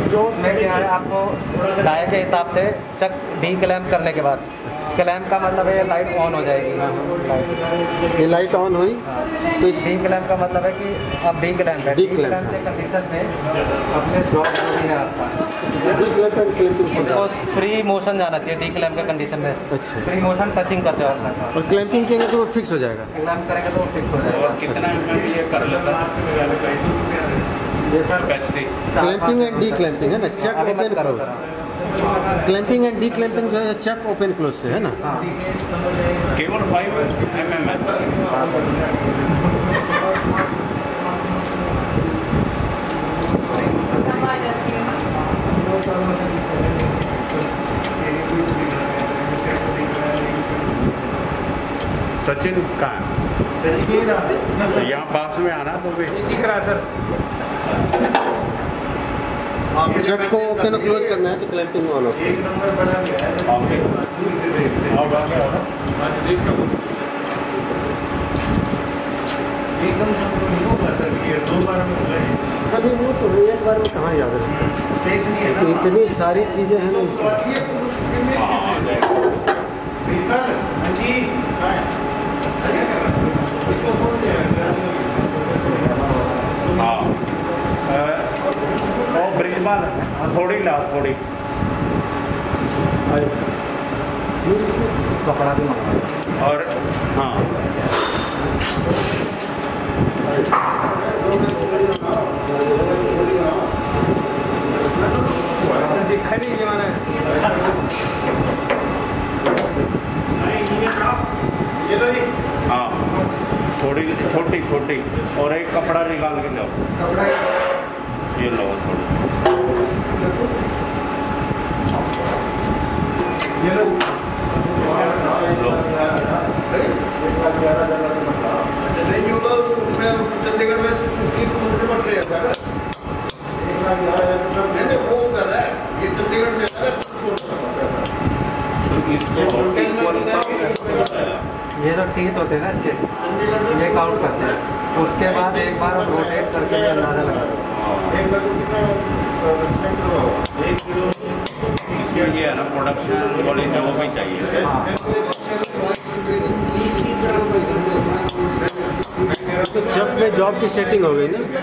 उसमें क्या है, आपको डाई के हिसाब से चक डी क्लैम्प करने के बाद, क्लैम्प का मतलब है ये लाइट ऑन हो जाएगी। ये लाइट ऑन हुई तो इस डी क्लैम्प का मतलब है कि अब डी क्लैम्प है। डी डी क्लैम्प के कंडीशन में अपने जॉब जो भी है आपका, उसको फ्री मोशन जाना चाहिए डी क्लैम्प के कंडीशन में। अच्छा, फ्री मोशन टचिंग करते हो अपना, और क्लैंपिंग करेंगे तो वो फिक्स हो जाएगा। क्लैम्प करेंगे तो वो फिक्स हो जाएगा। कितना ये कर लेता है ये sir capacity? Clamping and declamping है ना, चेक अभी ओपन मत करो close. Sir. Clamping and declamping जो है चेक ओपन क्लोज से है ना। केवल 5 mm है। सचिन कहाँ है? यहाँ पास में आना तो भी दिख रहा है सर। चेक को ओपन और क्लोज करना है तो क्लैंपिंग ऑन होगा। अभी वो तो एक बार में कहाँ याद है, तो इतनी सारी चीज़ें हैं ना हाँ। और ब्रिजबाल थोड़ी ला थोड़ी कपड़ा भी मंगा और हाँ दिखा नहीं ये मैंने। हाँ थोड़ी छोटी छोटी और एक कपड़ा निकाल के लो, ये लो थोड़ी लो। नहीं होता मैं चंडीगढ़ में वो कर रहा है, ये चंडीगढ़ में ये जो टीथ होते हैं ना इसके, ये काउंट करते हैं। उसके बाद एक बार रोटेट करके अंदाजा लगा इसमें ये है ना प्रोडक्शन वाली जो भी चाहिए। तो जब में जॉब की सेटिंग हो गई ना,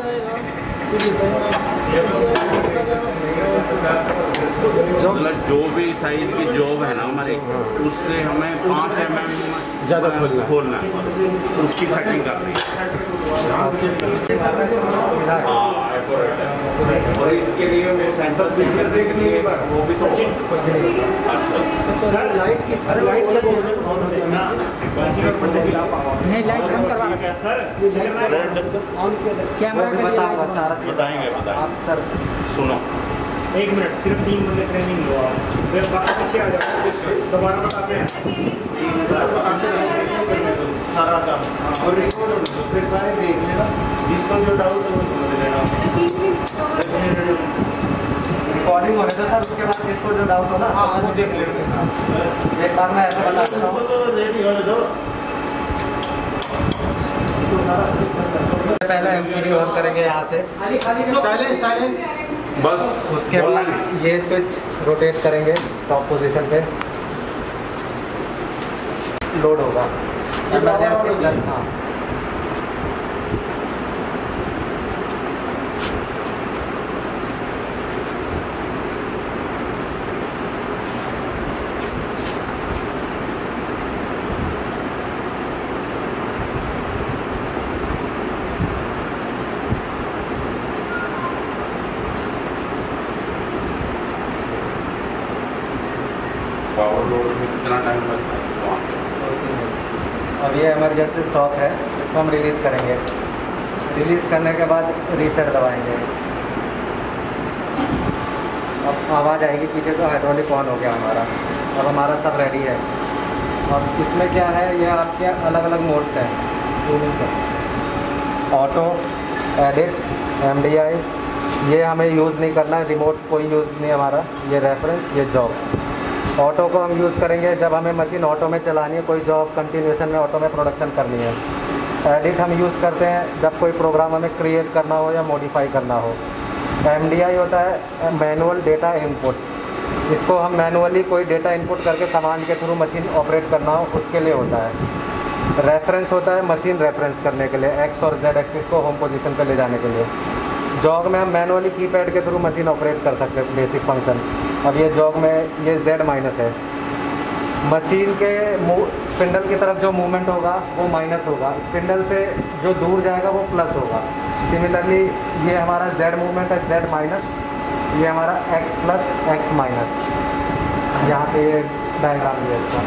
मतलब जो भी साइज की जॉब है ना हमारी, उससे हमें 5 mm ज़्यादा खोलना है, उसकी सेटिंग करनी है। और इसके लिए वो सेंटर करने के लिए वो भी सचिन। सर लाइट की लाइट क्या नहीं, लाइट कम करवा सर कैमरा बताऊंगा सारा। बताएंगे आप सर सुनो 1 मिनट, सिर्फ 3 बजे ट्रेनिंग लो आप, फिर बाकी पीछे आ जाओ, दोबारा बताते हैं सारा काम और रिकॉर्ड फिर सारे देख लेना, जिसको जो डाउट है वो समझ लेना। रिकॉर्डिंग होने दो सर, उसके बाद जिसको जो डाउट हो ना वो देख लेंगे। एक बार मैं ऐसा बता देता हूँ, तो रेडी होने दो। पहले एमसीडी ऑन करेंगे यहाँ से, साइलेंस साइलेंस बस। उसके बाद ये स्विच रोटेट करेंगे टॉप पोजीशन पे, लोड होगा। हाँ पावर लोड में कितना टाइम लगता है वहाँ से? अब ये इमरजेंसी स्टॉप है, इसको हम रिलीज़ करेंगे। रिलीज़ करने के बाद रीसेट दबाएंगे। अब आवाज़ आएगी पीछे, तो हाइड्रोलिक ऑन हो गया हमारा। अब हमारा सब रेडी है। अब इसमें क्या है, ये आपके अलग अलग मोड्स हैं। ऑटो, एडिट, MDI, ये हमें यूज़ नहीं करना है, रिमोट कोई यूज़ नहीं हमारा। ये रेफरेंस, ये जॉब। ऑटो को हम यूज़ करेंगे जब हमें मशीन ऑटो में चलानी है, कोई जॉब कंटिन्यूशन में ऑटो में प्रोडक्शन करनी है। एडिट हम यूज़ करते हैं जब कोई प्रोग्राम हमें क्रिएट करना हो या मॉडिफाई करना हो। MDI होता है मैनुअल डेटा इनपुट। इसको हम मैनुअली कोई डेटा इनपुट करके कमांड के थ्रू मशीन ऑपरेट करना हो उसके लिए होता है। रेफरेंस होता है मशीन रेफरेंस करने के लिए, एक्स और जेड एक्सिस को होम पोजीशन पे ले जाने के लिए। जॉग में हम मैनुअली कीपैड के थ्रू मशीन ऑपरेट कर सकते हैं बेसिक फंक्शन। अब ये जॉग में ये Z- है। मशीन के स्पिंडल की तरफ जो मूवमेंट होगा वो माइनस होगा, स्पिंडल से जो दूर जाएगा वो प्लस होगा। सिमिलरली ये हमारा Z मूवमेंट है Z-, ये हमारा X प्लस X माइनस। यहाँ पे ये डायग्राम है इसका।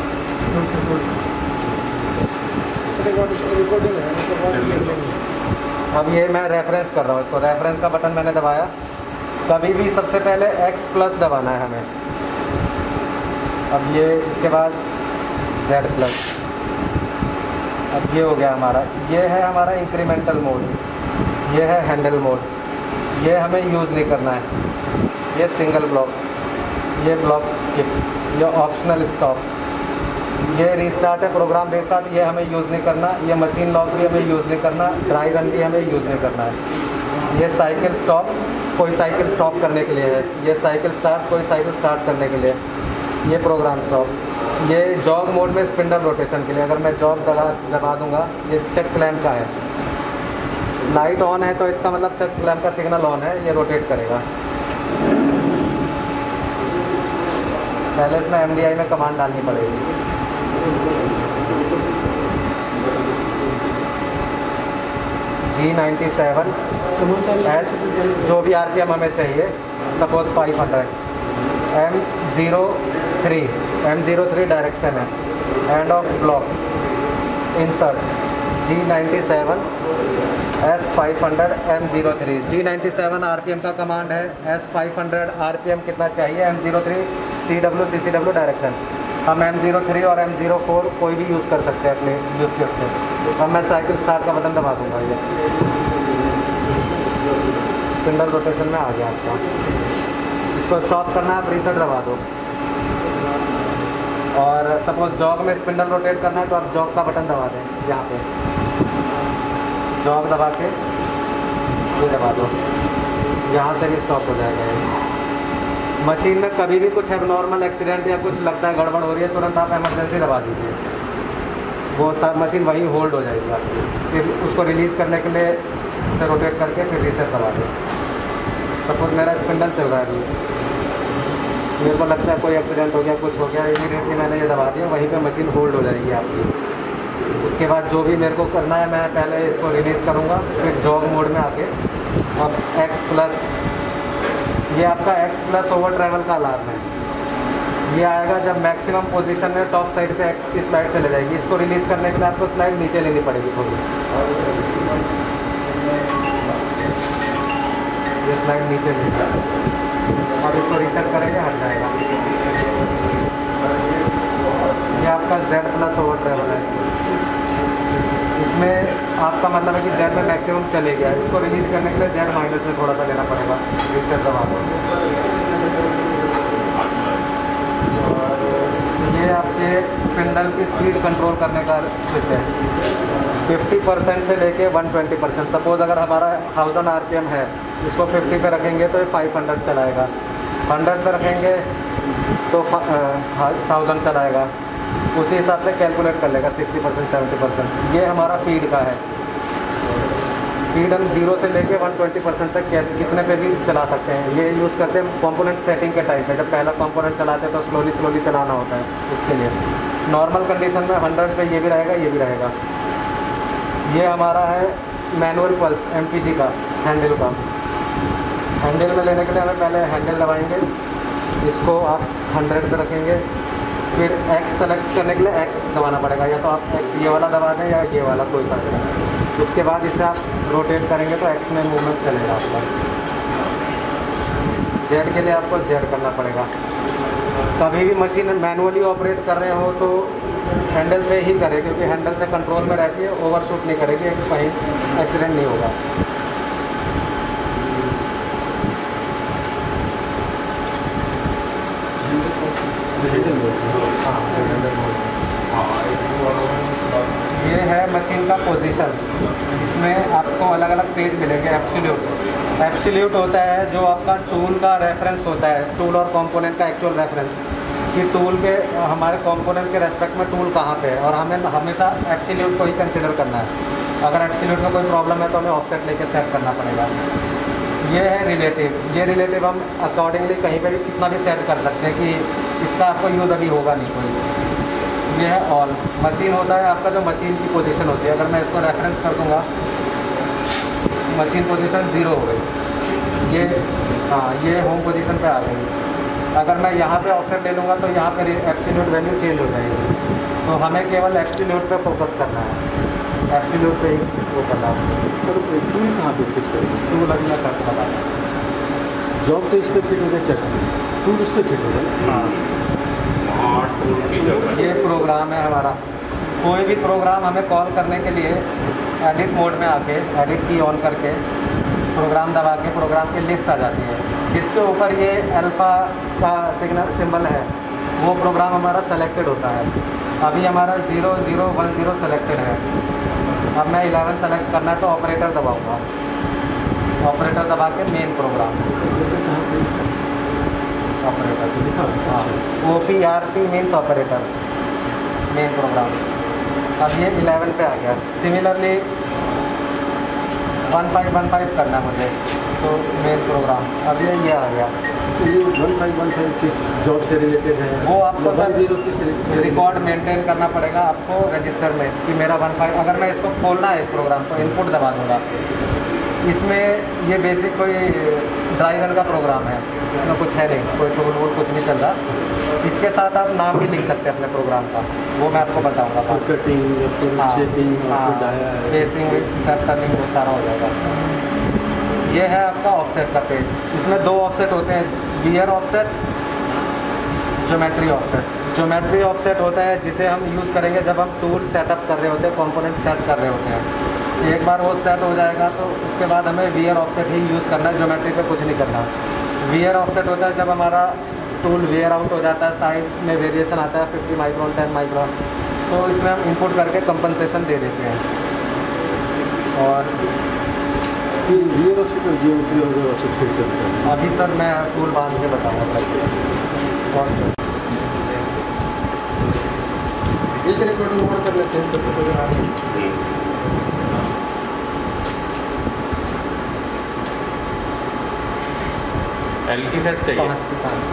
अब ये मैं रेफरेंस कर रहा हूँ इसको, रेफरेंस का बटन मैंने दबाया। कभी भी सबसे पहले X प्लस दबाना है हमें। अब ये इसके बाद Z प्लस। अब ये हो गया हमारा, ये है हमारा इंक्रीमेंटल मोड, ये है हैंडल मोड, ये हमें यूज़ नहीं करना है। ये सिंगल ब्लॉक, ये ब्लॉक स्किप, ये ऑप्शनल स्टॉप, ये रीस्टार्ट है प्रोग्राम रीस्टार्ट, ये हमें यूज़ नहीं करना। ये मशीन लॉक भी हमें यूज़ नहीं करना, ड्राई रन भी हमें यूज़ नहीं करना है। ये साइकिल स्टॉप, कोई साइकिल स्टॉप करने के लिए है। ये साइकिल स्टार्ट, कोई साइकिल स्टार्ट करने के लिए। ये प्रोग्राम स्टॉप। ये जॉग मोड में स्पिंडल रोटेशन के लिए, अगर मैं जॉग दबा दूंगा, ये चेक क्लैम्प का है। लाइट ऑन है तो इसका मतलब चेक क्लैम्प का सिग्नल ऑन है, ये रोटेट करेगा। पहले इसमें MDI में कमांड डालनी पड़ेगी। G97 S, जो भी RPM हमें चाहिए, सपोज 500। M03 डायरेक्शन है, end of block, insert G97 S500 M03। G97 RPM का कमांड है, S500 RPM कितना चाहिए, M03 CW डायरेक्शन। हम M03 और M04 कोई भी यूज़ कर सकते हैं अपने यूज़ के से। अब मैं साइकिल स्टार्ट का बटन दबा दूंगा, ये स्पिंडल रोटेशन में आ गया आपका। इसको स्टॉप करना है, आप रीसेट दबा दो। और सपोज जॉग में स्पिंडल रोटेट करना है तो आप जॉग का बटन दबा दें, यहाँ पे जॉग दबा के ये दबा दो, यहाँ से भी स्टॉप हो जाएगा ये। मशीन में कभी भी कुछ एबनॉर्मल एक्सीडेंट या कुछ लगता है गड़बड़ हो रही है, तुरंत आप इमरजेंसी दबा दीजिए, वो सब मशीन वहीं होल्ड हो जाएगी आपकी। फिर उसको रिलीज़ करने के लिए इसे रोटेट करके फिर रीसेट दबा दें। सपोज मेरा स्पिंडल चल रहा है अभी, मेरे को लगता है कोई एक्सीडेंट हो गया, कुछ हो गया, इमीडिएटली मैंने ये दबा दिया, वहीं पे मशीन होल्ड हो जाएगी आपकी। उसके बाद जो भी मेरे को करना है, मैं पहले इसको रिलीज़ करूँगा, फिर जॉग मोड में आके अब X प्लस, ये आपका X प्लस ओवर ट्रैवल का अलार्म है। ये आएगा जब मैक्सिमम पोजीशन में टॉप साइड पे X की स्लाइड चले जाएगी। इसको रिलीज़ करने के लिए आपको स्लाइड नीचे लेनी पड़ेगी थोड़ी, ये स्लाइड नीचे ले जाएगी। अब इसको रीसेट करेंगे, हट जाएगा। ये आपका Z प्लस ओवर ट्रैवल है। इसमें आपका मतलब है कि Z में मैक्सिमम चले गया। इसको रिलीज़ करने के लिए Z माइनस में थोड़ा सा लेना पड़ेगा, रीसेट दबा दो। और ये आपके स्पिंडल की स्पीड कंट्रोल करने का स्विच है। 50% से लेके 120%। सपोज अगर हमारा 1000 RPM है, इसको 50 पे रखेंगे तो ये 500 चलाएगा, 100 पे रखेंगे तो 1000 चलाएगा। उसी हिसाब से कैलकुलेट कर लेगा 60% 70%। ये हमारा फीड का है। फीड हम 0 से लेके 120% तक कितने पे भी चला सकते हैं। ये यूज़ करते हैं कंपोनेंट सेटिंग के टाइप में, जब पहला कंपोनेंट चलाते हैं तो स्लोली चलाना होता है। उसके लिए नॉर्मल कंडीशन में 100 पे ये भी रहेगा, ये भी रहेगा। ये हमारा है मैनुअल पल्स MPG का हैंडल का। हैंडल में लेने के लिए हमें पहले हैंडल दबाएंगे, इसको आप 100 पे रखेंगे, फिर X सेलेक्ट करने के लिए X दबाना पड़ेगा, या तो आप X ये वाला दबा दें या ये वाला, कोई सा दें। उसके बाद इसे आप रोटेट करेंगे तो X में मूवमेंट चलेगा आपका। Z के लिए आपको Z करना पड़ेगा। कभी भी मशीन मैनुअली ऑपरेट कर रहे हो तो हैंडल से ही करें, क्योंकि हैंडल से कंट्रोल में रहती है, ओवरशूट नहीं करेगी, कहीं एक्सीडेंट नहीं होगा। ये है मशीन का पोजीशन। इसमें आपको अलग अलग पेज मिलेंगे एब्सोल्यूट। एब्सोल्यूट होता है जो आपका टूल का रेफरेंस होता है, टूल और कंपोनेंट का एक्चुअल रेफरेंस कि टूल के हमारे कंपोनेंट के रेस्पेक्ट में टूल कहाँ पे है, और हमें हमेशा एब्सोल्यूट को ही कंसिडर करना है। अगर एब्सोल्यूट में कोई प्रॉब्लम है तो हमें ऑफसेट लेके सेट करना पड़ेगा। ये है रिलेटिव। ये रिलेटिव हम अकॉर्डिंगली कहीं पर भी कितना भी सेट कर सकते हैं कि इसका आपको यूज़ अभी होगा नहीं कोई। ये है ऑल। मशीन होता है आपका जो मशीन की पोजीशन होती है, अगर मैं इसको रेफरेंस कर दूँगा, मशीन पोजीशन 0 हो गई। ये हाँ, ये होम पोजीशन पे आ गई। अगर मैं यहाँ पे ऑफसेट ले लूँगा तो यहाँ पे एब्सोल्यूट वैल्यू चेंज हो जाएगी। तो हमें केवल एब्सोल्यूट पे फोकस करना है, एब्सोल्यूट पे ही वो करना है। टूल कहाँ पे फिट करेंगे? टूल अभी मैं करके बता रहा हूँ। जॉब तो इस पर फिट हो गया, चेक टूल उस पर फिट हो गया। हाँ, टूल की जगह ये प्रोग्राम है हमारा। कोई भी प्रोग्राम हमें कॉल करने के लिए एडिट मोड में आके एडिट की ऑन करके प्रोग्राम दबा के प्रोग्राम की लिस्ट आ जाती है, जिसके ऊपर ये अल्फ़ा का सिंबल है, वो प्रोग्राम हमारा सेलेक्टेड होता है। अभी हमारा 0010 सेलेक्टेड है। अब मैं 11 सेलेक्ट करना है तो ऑपरेटर दबाऊँगा। ऑपरेटर दबा के मेन प्रोग्राम ऑपरेटर, हाँ, OPRT means operator, main program. अब ये 11 पे आ गया। सिमिलरली 1515 करना मुझे, तो मेन प्रोग्राम अब ये आ गया। तो ये 1515 किस जॉब से रिलेटेड है? वो आपको 10 किस रिकॉर्ड मेंटेन करना पड़ेगा आपको रजिस्टर में कि मेरा 15। अगर मैं इसको खोलना है इस प्रोग्राम को, इनपुट दबा दूँगा। इसमें ये बेसिक कोई ड्राई रन का प्रोग्राम है, इसमें कुछ है नहीं, कोई टूल वूल कुछ नहीं चल रहा। इसके साथ आप नाम भी लिख सकते हैं अपने प्रोग्राम का, वो मैं आपको बताऊंगा। कटिंग या फिर शेपिंग या फिर डाया, बेसिंग सेट करने वो सारा हो जाएगा। ये है आपका ऑफसेट का पेज। इसमें 2 ऑफसेट होते हैं, wear offset, geometry offset. Geometry offset होता है जिसे हम यूज़ करेंगे जब हम टूल सेटअप कर रहे होते हैं, कंपोनेंट सेट कर रहे होते हैं। एक बार वो सेट हो जाएगा तो उसके बाद हमें वियर ऑफसेट ही यूज़ करना है, ज्योमेट्री पे कुछ नहीं करना। वियर ऑफसेट होता है जब हमारा टूल वेयर आउट हो जाता है, साइड में वेरिएशन आता है 50 माइक्रोन 10 माइक्रोन, तो इसमें हम इनपुट करके कंपनसेशन दे देते हैं। और वियर ऑफसेट और जियोमेट्री ऑफसेट फिर से बताएं। अभी सर मैं टूल बांध के बताऊँगा। एक रिकॉर्डिंग मोड कर लेते हैं तो एल की सेट चाहिए। 5 की 5।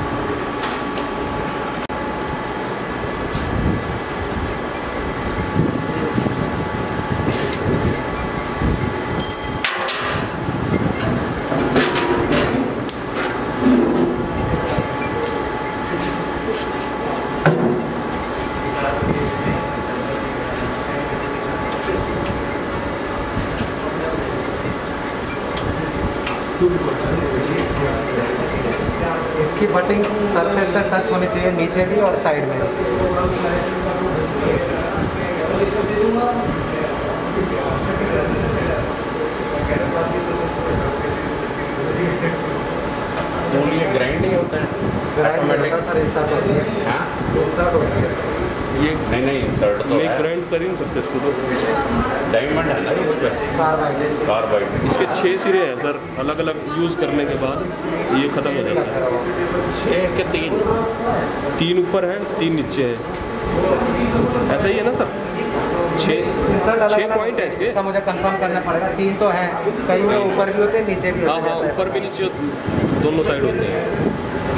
इसकी बटिंग सरफेस से टच होनी चाहिए, नीचे भी और साइड में। ये ग्राइंड ही होता है, ग्राइंड सर इंसर्ट होती है। हाँ, इंसर्ट होती है ये नहीं इंसर्ट तो है। ग्राइंड कर ही नहीं सकते इसको तो। डायमंड है ना ये उस पर, कार्बाइड। कार्बाइड। इसके 6 सिरे हैं सर, अलग अलग यूज़ करने के बाद ये ख़त्म हो जाता है। 6 के 3, 3 ऊपर है, 3 नीचे है, ऐसा ही है ना सर? 6 पॉइंट है इसके। इसका मुझे कंफर्म करना पड़ेगा। 3 तो हैं, कई में ऊपर भी होते हैं नीचे भी हाँ होते हाँ, हैं। ऊपर भी नीचे दोनों साइड होते हैं।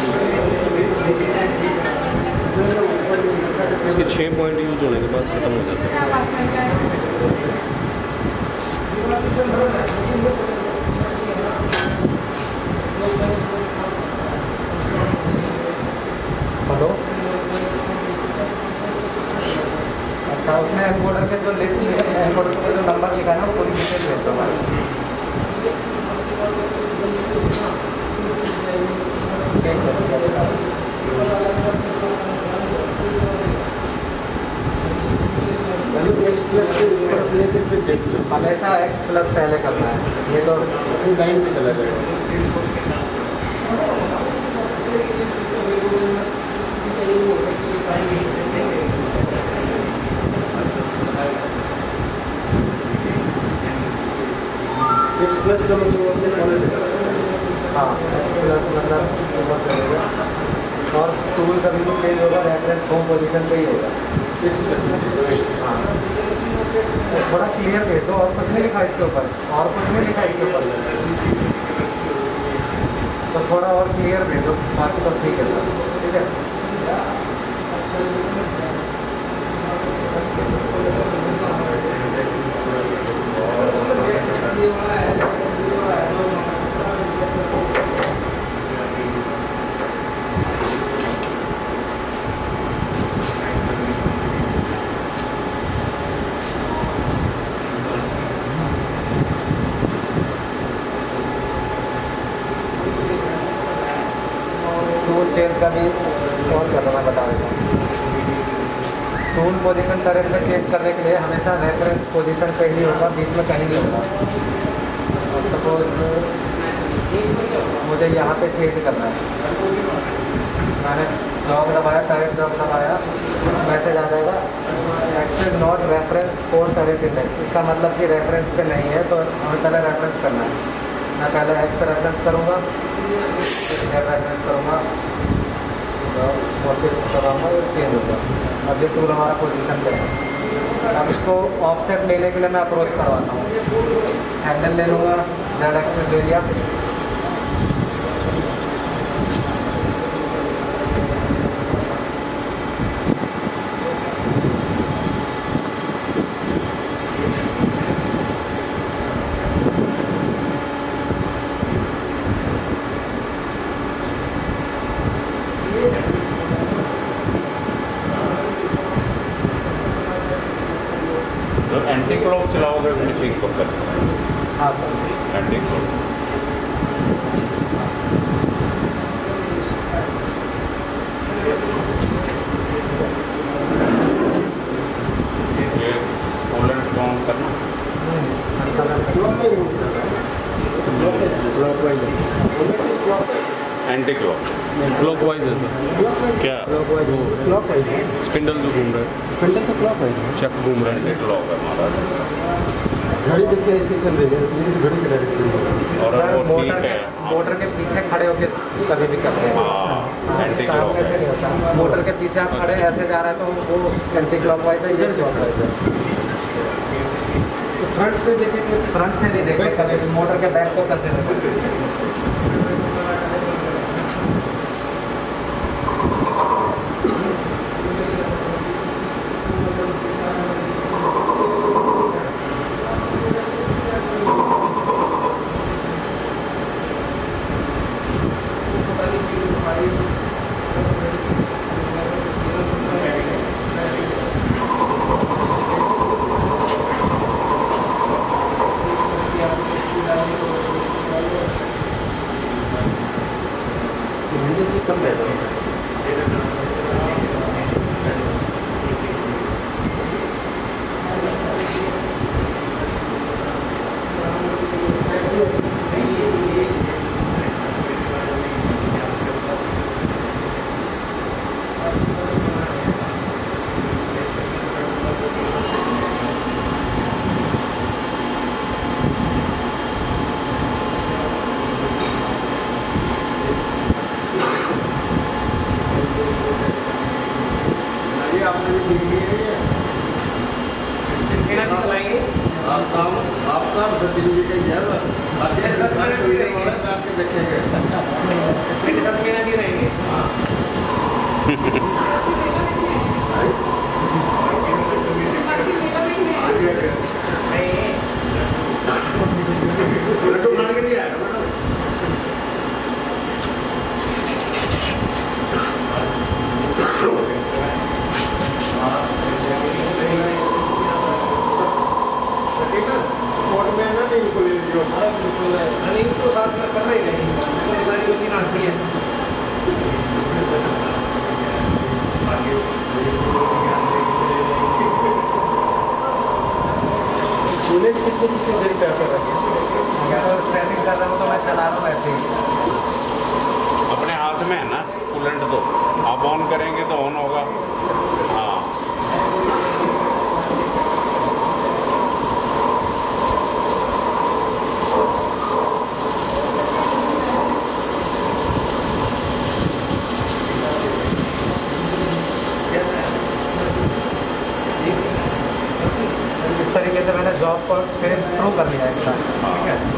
इसके 6 पॉइंट यूज होने के बाद खत्म हो जाता है। हेलो, अच्छा, उसमें एनकोडर के जो लिस्ट है, एनकोडर के जो नंबर लिखा है ना, वो पूरी डिटेल भेज दो। हमेशा X+ पहले करना है, ये तो लाइन पे चला जाएगा। X+ का मतलब कभी भी चेंज होगा, रेफरेंस होम पोजीशन पे ही होगा। हाँ, थोड़ा क्लियर भेज दो, और कुछ नहीं लिखा इसके ऊपर, और कुछ नहीं लिखा इसके ऊपर, तो थोड़ा और क्लियर भेज दो, बाकी तो ठीक है सर, ठीक है। टूल चेंज का भी और करना मैं बता देता हूँ। टूल पोजीशन करेक्ट चेंज करने के लिए हमेशा रेफरेंस पोजीशन पे ही होगा, बीच में कहीं नहीं होगा। सपोज मुझे यहाँ पे चेंज करना है, मैंने जॉब दबाया, टरेट जॉब दबाया, मैसेज आ जाएगा axis not reference for turret index. इसका मतलब कि रेफरेंस पे नहीं है, तो हमें पहले रेफरेंस करना है। मैं पहले एक्स रेफरेंस करूँगा, रेफरेंस करूँगा और फिर कराऊँगा, चेंज होगा। अब ये टूल हमारा पोजीशन पे है। अब इसको ऑफसेट लेने के लिए मैं अप्रोच करवाता हूँ, हैंडल ले लूँगा, जेड एक्सेस एरिया, तो एंटी क्लॉक चलाओगे मशीन को कर? हाँ सर, एंटी क्लॉक ये कूलेंट ऑन करना, एंटी क्लॉक क्लॉकवाइज है सर, क्या स्पिंडल जो घूम रहा है, स्पिंडल तो क्लॉक है, चक घूम रहा एंटी है। क्लॉक है हमारा। घड़ी देखिए ऐसे चल रही है, मेरी घड़ी की डायरेक्शन। और सर वो ठीक मोटर है। मोटर के पीछे खड़े होकर कभी भी करते हैं। हाँ, एंटी क्लॉक सामने से है। नहीं होता, मोटर के पीछे आप खड़े ऐसे जा रहे हैं तो वो एंटी क्लॉकवाइज है, इधर क्लॉकवाइज है। तो फ्रंट से देखेंगे, फ्रंट से नहीं देखते कभी, मोटर के बैक को कंसिडर करते। कम रहता है। रनिंग तो साथ में कर रही नहीं, इतनी सारी मशीन आती है। कूलेंट कितने कितने देर पे आकर रखिए, अगर ट्रेनिंग कर रहा हूँ तो मैं चला रहा हूँ ऐसे ही। अपने हाथ में है ना कूलेंट, तो आप ऑन करेंगे तो ऑन होगा। हाँ, फेस थ्रू कर लिया एक साथ, ठीक है।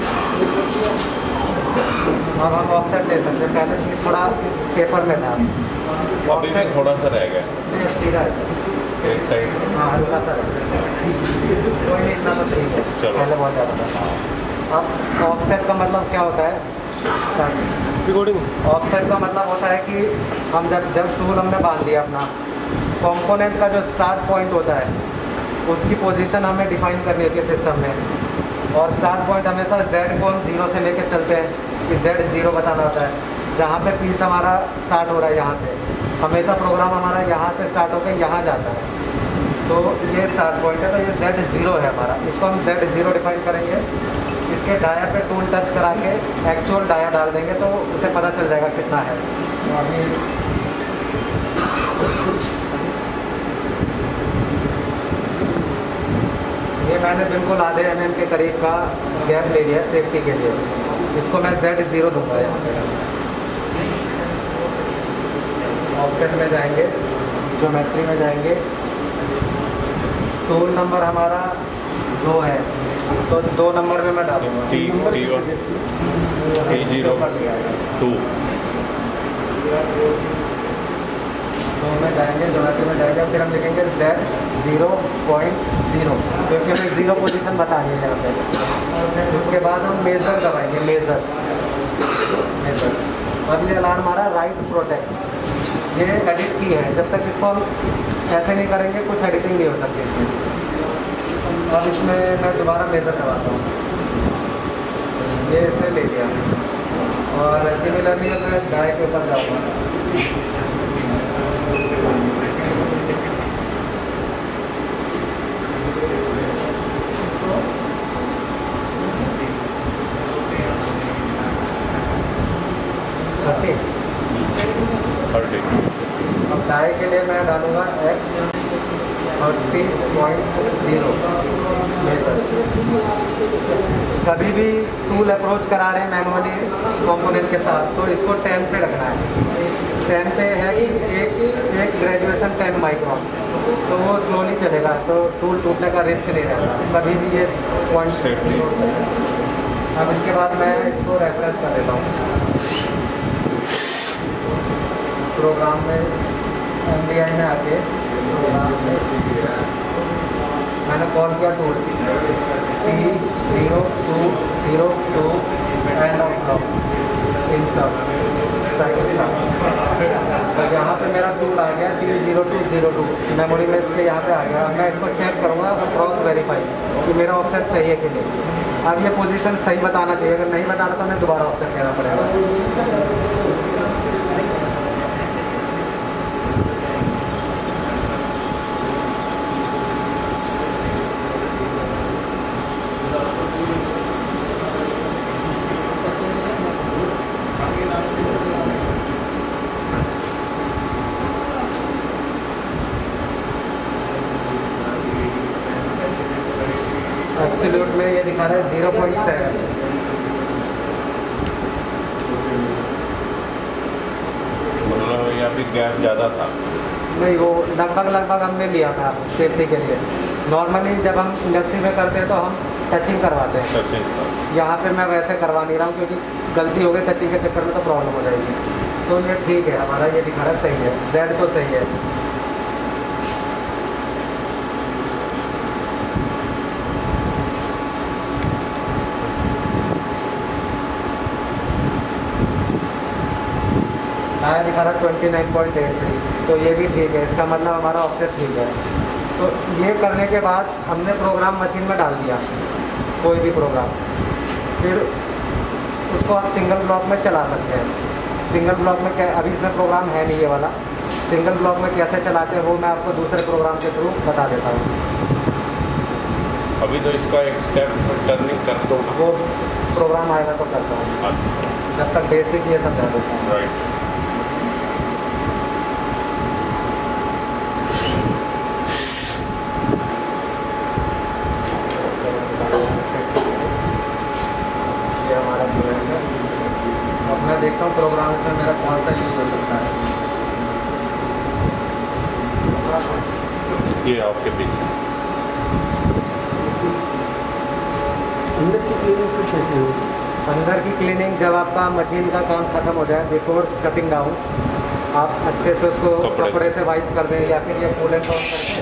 अब हम ऑफसेट ले सकते हैं, पहले से थोड़ा पेपर में था, अभी से थोड़ा सा रह गया नहीं सीधा है सर, एक साइड। हाँ हल्का सा रहता है, कोई नहीं इतना तो ठीक है, चलो। पहले बहुत ज़्यादा था। अब ऑफसेट का मतलब क्या होता है, रिकॉर्डिंग। ऑफसेट का मतलब होता है कि हम जब टूल हमने बांध दिया अपना, कंपोनेंट का जो स्टार्ट पॉइंट होता है उसकी पोजीशन हमें डिफाइन करनी होती है सिस्टम में, और स्टार्ट पॉइंट हमेशा Z को हम 0 से लेकर चलते हैं कि Z 0 बताना होता है। जहाँ पे पीस हमारा स्टार्ट हो रहा है यहाँ से, हमेशा प्रोग्राम हमारा यहाँ से स्टार्ट होकर यहाँ जाता है, तो ये स्टार्ट पॉइंट है, तो ये Z 0 है हमारा, इसको हम Z 0 डिफाइन करेंगे। इसके डाया पे टूल टच करा के एक्चुअल डाया डाल देंगे तो उसे पता चल जाएगा कितना है। तो अभी ये मैंने बिल्कुल आधे mm के करीब का गैप ले लिया सेफ्टी के लिए, इसको मैं Z 0 दूंगा यहाँ पे। ऑफसेट में जाएंगे, ज्योमेट्री में जाएंगे, टूल नंबर हमारा 2 है, तो 2 नंबर में मैं डालूंगा T1 T02 तो में जाएंगे, ज्योमेट्री में जाएंगे, फिर हम लिखेंगे Z 0.0, क्योंकि हमें 0 पोजीशन बतानी है यहाँ पे। उसके बाद हम मेजर दबाएंगे, मेजर। अब ये अलार्म हमारा राइट प्रोटेक्ट, ये एडिट की है, जब तक इसको हम ऐसे नहीं करेंगे कुछ एडिटिंग नहीं हो सकती इसमें। अब इसमें मैं दोबारा मेजर दबाता हूँ, ये इसने ले लिया, और सिमिलरली मैं डाई के ऊपर जाऊँगा। अब डाई के लिए मैं डालूंगा X 30.0 मीटर। कभी भी टूल अप्रोच करा रहे हैं मैनुअली कंपोनेंट के साथ, तो इसको 10 पे रखना है। 10 पे है कि एक ग्रेजुएशन 10 माइक्रोन, तो वो स्लोली चलेगा, तो टूल टूटने का रिस्क नहीं रहता, कभी भी ये पॉइंट सेफ्टी। अब इसके बाद मैं इसको रेफरेंस कर देता हूँ प्रोग्राम में, MDI में आके प्रोग्राम में मैंने कॉल किया tool T0202 end of block insert cycle का। तो यहाँ पे मेरा टूल आ गया T0202, मेमोरी में इसके यहाँ पे आ गया। अब मैं इसको चेक करूँगा क्रॉस वेरीफाई कि मेरा ऑफसेट सही है कि नहीं। अब ये पोजीशन सही बताना चाहिए, अगर नहीं बताना तो मैं दोबारा ऑफसेट देना पड़ेगा। एब्सोल्यूट में ये दिखा रहा है 0.7। मतलब यहाँ पे गैप ज़्यादा था? नहीं, वो लगभग हमने लिया था सेफ्टी के लिए। नॉर्मली जब हम इंडस्ट्री में करते हैं तो हम टचिंग करवाते हैं, यहाँ पे मैं वैसे करवा नहीं रहा हूँ क्योंकि गलती हो गई टचिंग के चक्कर में तो प्रॉब्लम हो जाएगी। तो ये ठीक है, हमारा ये दिखा रहा है सही है, Z तो सही है। आया दिखा रहा 29.83, तो ये भी ठीक है, इसका मतलब हमारा ऑफसेट ठीक है। तो ये करने के बाद हमने प्रोग्राम मशीन में डाल दिया, कोई भी प्रोग्राम, फिर उसको आप सिंगल ब्लॉक में चला सकते हैं। सिंगल ब्लॉक में क्या, अभी इसमें प्रोग्राम है नहीं ये वाला, सिंगल ब्लॉक में कैसे चलाते हैं वो मैं आपको दूसरे प्रोग्राम के थ्रू बता देता हूँ। अभी तो इसका एक स्टेप टर्निंग कर दो, वो प्रोग्राम आएगा तो करता हूँ, जब तक बेसिक ये समझा देता हूँ। राइट। अब मैं देखता हूँ प्रोग्राम में मेरा कौन सा यूज हो सकता है। ये आपके पीछे अंदर की क्लीनिंग कुछ ऐसी होगी। अंदर की क्लीनिंग जब आपका मशीन का काम खत्म हो जाए, बिफोर शटिंग डाउन, आप अच्छे से उसको कपड़े से वाइप कर दें या फिर ये कूल एंड डाउन करके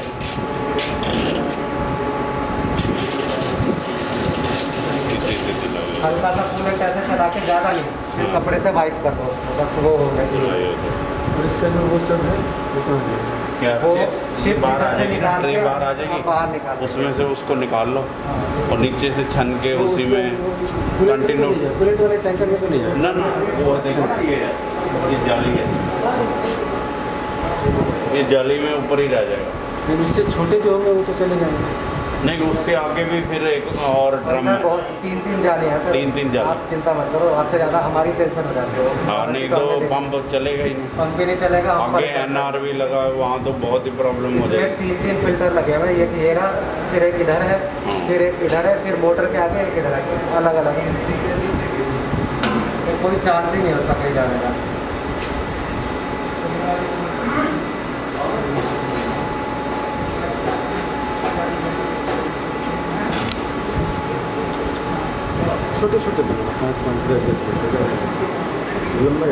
हल्का सा कूलेंट ऐसे चला के, ज़्यादा नहीं, फिर कपड़े से वाइप कर दो, बस वो हो गया। और इसका जो वो सब है वो कहाँ है? क्या वो चिप्स चिप्स बाहर आ इधर से जाएगी, निकाल ट्रे के बाहर आ जाएगी, बाहर निकाल उसमें से उसको निकाल लो और नीचे से छन के उसी में कंटिन्यू। बुलेट वाले टैंकर में तो नहीं जाए ना ना, वो देखो ना, ये जाली है, ये जाली में ऊपर ही रह जाएगा। लेकिन उससे छोटे जो होंगे वो तो चले जाएंगे। नहीं, उससे आगे भी फिर एक और ड्रम है। बहुत 3-3 जाली है, 3-3 जाली। आप चिंता मत करो, आपसे ज़्यादा हमारी टेंशन हो जाती है। हाँ, नहीं तो पंप चलेगा ही नहीं, पंप भी नहीं चलेगा। हम आगे परेशान NR भी लगा है, वहाँ तो बहुत ही प्रॉब्लम हो जाएगी। 3-3 फिल्टर लगे हुए हैं, एक ये रहा, फिर एक इधर है, फिर एक इधर है, फिर मोटर के आगे एक इधर है, अलग अलग है। तो कोई चांस ही नहीं होता कहीं जाने का। छोटे छोटे 5-5 10 लंबे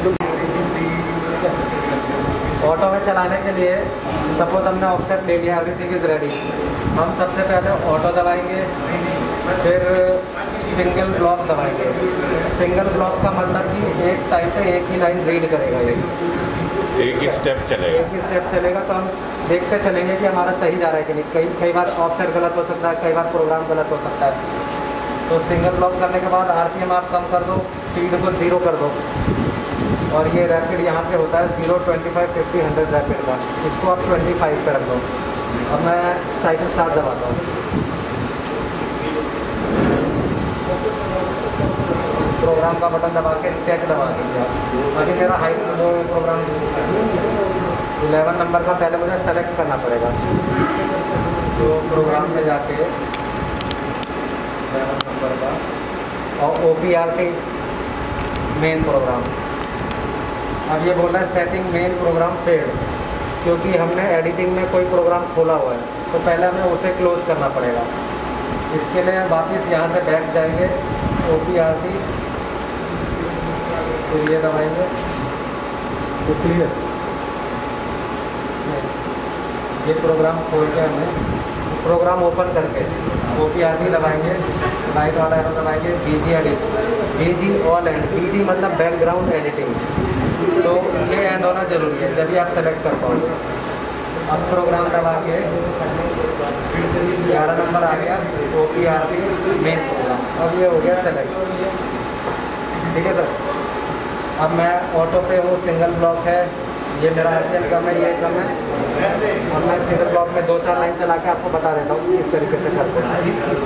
ऑटो में चलाने के लिए सपोज हमने ऑफसेट ले लिया, एवरीथिंग इज रेडी। हम सबसे पहले ऑटो दबाएंगे, फिर सिंगल ब्लॉक दबाएंगे। सिंगल ब्लॉक का मतलब कि एक टाइम पे एक ही लाइन रीड करेगा, ये एक ही स्टेप चलेगा। एक ही स्टेप चलेगा। तो हम देखते चलेंगे कि हमारा सही जा रहा है कि नहीं। कई बार ऑफसेट गलत हो सकता है, कई बार प्रोग्राम गलत हो सकता है। तो सिंगल ब्लॉक करने के बाद RPM आप कम कर दो, स्पीड को 0 कर दो, और ये रैपिड यहाँ पे होता है 0, 25, 50, 100 रैपिड का, इसको आप 25 पे रख दो। अब मैं साइकिल स्टार्ट दबाता हूँ, प्रोग्राम का बटन दबा के चेक दबा दीजिए आप। अभी मेरा हाइट जो प्रोग्राम 11 नंबर का पहले मुझे सेलेक्ट करना पड़ेगा, तो प्रोग्राम में जाके 11 नंबर का और OPRT मेन प्रोग्राम। अब ये बोल रहा है सेटिंग मेन प्रोग्राम फेल्ड, क्योंकि हमने एडिटिंग में कोई प्रोग्राम खोला हुआ है, तो पहले हमें उसे क्लोज करना पड़ेगा। इसके लिए वापस यहाँ से बैक जाएंगे, OPRT, तो ये दबाएंगे तो क्लियर। ये प्रोग्राम खोल के हमें प्रोग्राम ओपन करके OPRT दबाएंगे, राइट वाला एरो दबाएंगे, BG edit, BG all end, BG मतलब बैकग्राउंड एडिटिंग, तो ये एंड होना जरूरी है जब भी आप सेलेक्ट कर पाओगे। अब प्रोग्राम दबा के 11 नंबर आ गया, OPRT मेन प्रोग्राम, अब ये हो गया सेलेक्ट। ठीक है सर। अब मैं ऑटो पे हूँ, सिंगल ब्लॉक है, ये मेरा RPM कम है, ये कम है। अब मैं सिंगल ब्लॉक में 2-4 लाइन चला के आपको बता देता हूँ कि इस तरीके से करते हैं।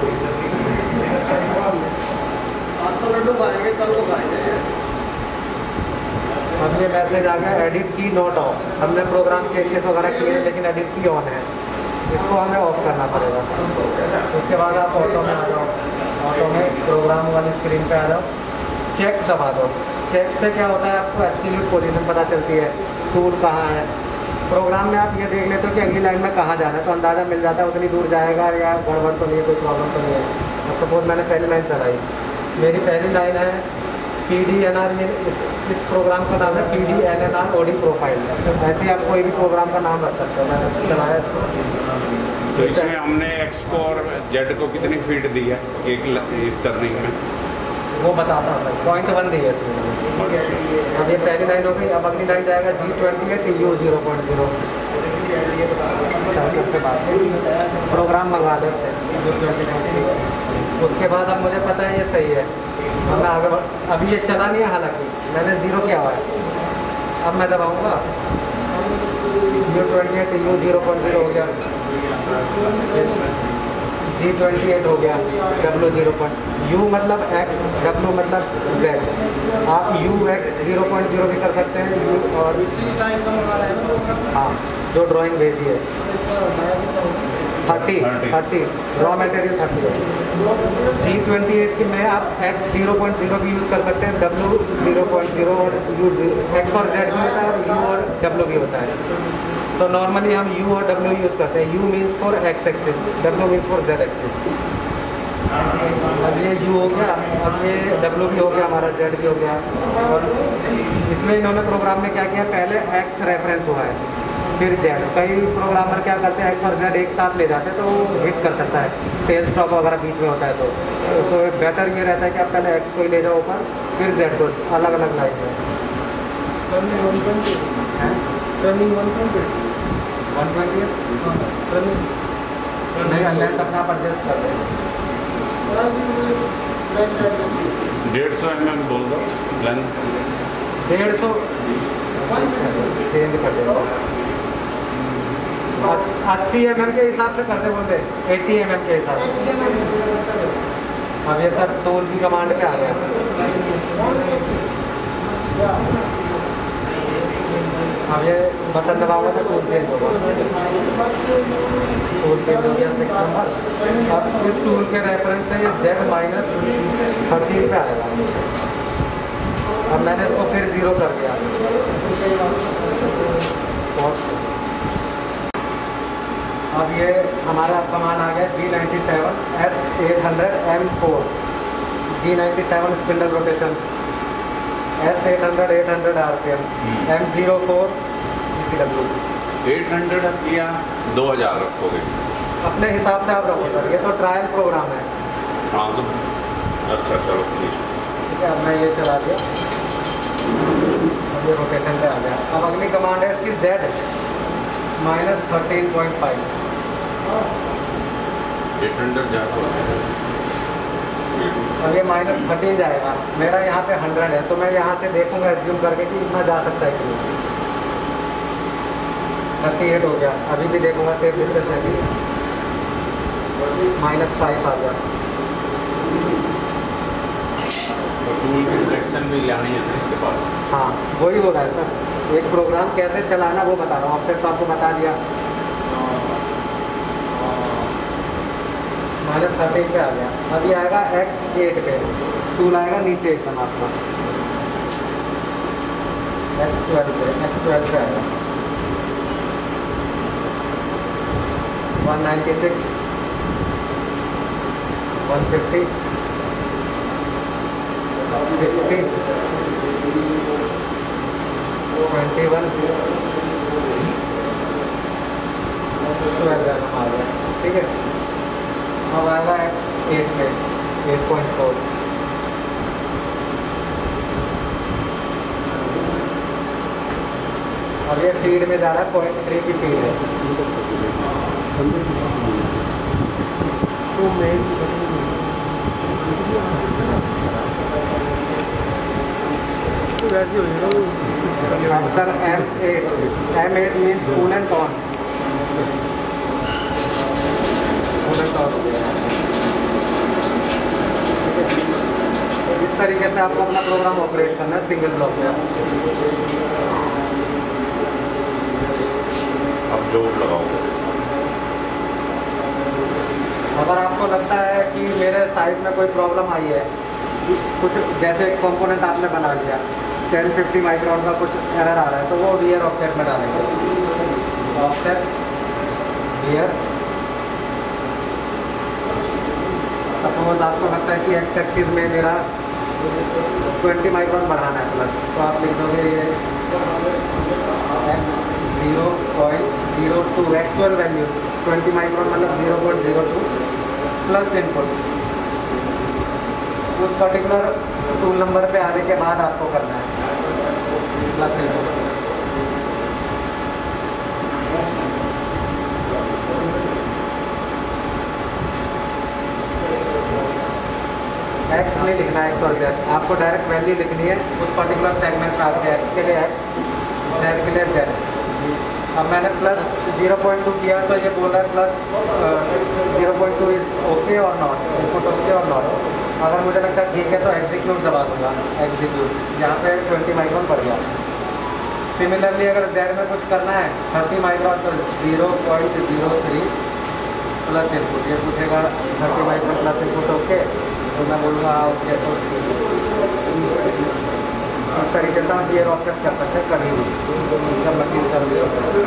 अब ये मैसेज आ गया, एडिट की नॉट ऑफ। हमने प्रोग्राम चेंजेस वगैरह किए लेकिन एडिट की ऑन है, इसको हमें ऑफ करना पड़ेगा। उसके बाद आप ऑटो में आ जाओ, ऑटो में प्रोग्राम वाली स्क्रीन पे आ जाओ, चेक दबा दो। चेक से क्या होता है, आपको एब्सोल्यूट पोजीशन पता चलती है, टूल कहाँ है। प्रोग्राम में आप ये देख लेते हो कि अगली लाइन में कहाँ जाना है, तो अंदाज़ा मिल जाता है उतनी दूर जाएगा या गड़बड़ तो नहीं है, कोई प्रॉब्लम तो नहीं है। अब सपोज मैंने पहली लाइन चलाई, मेरी पहली लाइन है PDNR, इस प्रोग्राम का नाम है PDNR OD प्रोफाइल। ऐसे आप कोई भी प्रोग्राम का नाम रख सकते हो, मैंने चलाया इसको। तो इसमें हमने X को और Z को कितनी फीट दी है एक टर्निंग में, वो बताता हूँ। 0.1 दी है इसमें। अब ये पहली लाइन हो गई, अब अगली लाइन जाएगा G28 TU 0.0। से बात प्रोग्राम मंगा लेते हैं। उसके बाद अब मुझे पता है ये सही है, अब मैं आगे अभी ये चला नहीं है, हालांकि मैंने 0 किया हुआ है। अब मैं दबाऊँगा, G28 TU 0.0 हो गया, G28 हो गया, W 0. U मतलब X, W मतलब Z। आप UX 0.0 भी कर सकते हैं, U और हाँ जो ड्राइंग भेजी है 30 रॉ मटेरियल 30 है। G28 की में आप X 0.0 भी यूज़ कर सकते हैं, W 0.0 और U X और Z भी होता है और U और W भी होता है। तो नॉर्मली हम U और W यूज़ करते हैं। U means for X axis, W means for Z axis. अब ये U हो गया, अब ये W भी हो गया हमारा, Z भी हो गया। और इसमें इन्होंने प्रोग्राम में क्या किया, पहले X रेफरेंस हुआ है फिर Z। कई प्रोग्रामर क्या करते हैं X और Z एक साथ ले जाते हैं तो वो हिट कर सकता है, टेल स्टॉप वगैरह बीच में होता है। तो बेटर ये रहता है कि आप पहले X को ही ले जाओ ऊपर, फिर Z को, अलग अलग लाइन में। रनिंग 120 नहीं, लेंथ अपना आप एडजस्ट कर दें। 150 mm बोल दो लेंथ। 150 चेंज कर देगा, 80 mm के हिसाब से कर दे, बोलते 80 mm के हिसाब से। अब ये सर टूल की कमांड पे आ गया। अब ये बटन दबाओगे तो टूल चेंज होगा, टूल चेंज हो गया 6 नंबर। अब इस टूल के रेफरेंस से ये Z-13 पे आएगा। अब मैंने इसको फिर 0 कर दिया। अब ये हमारा कमान आ गया G97 S800 M4, G97 spindle rotation, S800 800 RPM, M04 CCW। 800 या 2000 रखोगे? अपने हिसाब से आप रखो सर, ये तो ट्रायल प्रोग्राम है। हाँ तो अच्छा चलो ठीक है। अब मैं ये चला दिया, अब ये रोटेशन पे आ गया। अब अगली कमांड है इसकी Z -13.5। 800 ज़्यादा। अब ये -13 जाएगा, मेरा यहाँ पे 100 है तो मैं यहाँ से देखूंगा एज्यूम करके कि इतना जा सकता है कि नहीं। 38 हो गया, अभी भी देखूंगा सेफ डिस्टेंस है कि -5 आ गया। तो टूल की डायरेक्शन भी लानी है इसके पास। हाँ वही हो रहा है सर, एक प्रोग्राम कैसे चलाना वो बता रहा हूँ। ऑफसेट तो आपको बता दिया, -13 पे आ गया। अभी आएगा X8 पे, टूल आएगा नीचे एकदम आपका X12 पे आएगा। 196 150 60 21 12 आ गया, ठीक है। अब आएगा 8 पे 8.4। अब ये फीड में जा रहा है, 0.3 की फीड है। तो मैं वैसे हो जाएगा। अब sir M8 means coolant on. इस तरीके से आपको अपना प्रोग्राम ऑपरेट करना है सिंगल ब्लॉक में। अब जॉब लगाओ। अगर आपको लगता है कि मेरे साइट में कोई प्रॉब्लम आई है, कुछ जैसे एक कंपोनेंट आपने बना लिया 1050 माइक्रोन का कुछ एरर आ रहा है, तो वो रियर ऑफसेट में डालेंगे। ऑफसेट रियर, सपोज आपको लगता है कि एक्स एक्सिस में मेरा 20 माइक्रोन बढ़ाना है प्लस, तो आप लिख दोगे ये 0.02 एक्चुअल वैल्यू 20 माइक्रोन मतलब 0.02 प्लस इनपुट। उस पर्टिकुलर टूल नंबर पे आने के बाद आपको करना है प्लस इनपुट। एक्स नहीं लिखना है, एक्स और जेड, आपको डायरेक्ट वैल्यू लिखनी है उस पर्टिकुलर सेगमेंट में। आपके एक्स के लिए एक्स, जेड के लिए जेड। अब मैंने प्लस 0.2 किया तो ये बोल रहा है प्लस 0.2 इज ओके और नॉट, इनपुट ओके और नॉट। अगर मुझे लगता है ठीक है तो एग्जीक्यूट दबा दूंगा, एग्जीक्यूट, यहाँ पे 20 माइक्रोन पड़ गया। सिमिलरली अगर जेड में कुछ करना है 30 माइक्रोन तो 0.03 प्लस इनपुट, ये पूछेगा 30 माइक्रोन प्लस इनपुट ओके, तो मैं बोलूँगा ओके। तो इस तरीके से आप ये ऑफसेट कर सकते हैं कभी भी जब मशीन सर्विस होता है।